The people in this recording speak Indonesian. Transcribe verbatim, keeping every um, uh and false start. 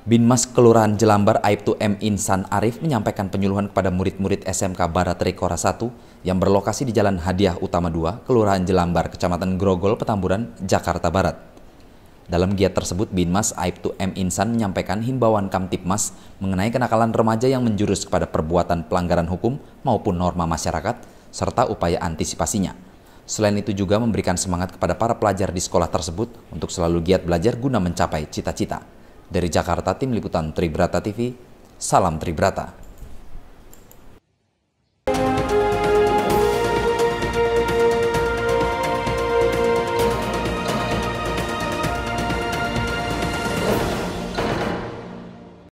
Binmas Kelurahan Jelambar Aibtu M. Insan Arif menyampaikan penyuluhan kepada murid-murid S M K Barat Rekora satu yang berlokasi di Jalan Hadiah Utama dua, Kelurahan Jelambar, Kecamatan Grogol, Petamburan, Jakarta Barat. Dalam giat tersebut, Binmas Aibtu M. Insan menyampaikan himbauan Kamtibmas mengenai kenakalan remaja yang menjurus kepada perbuatan pelanggaran hukum maupun norma masyarakat, serta upaya antisipasinya. Selain itu juga memberikan semangat kepada para pelajar di sekolah tersebut untuk selalu giat belajar guna mencapai cita-cita. Dari Jakarta, Tim Liputan Tribrata T V, salam Tribrata.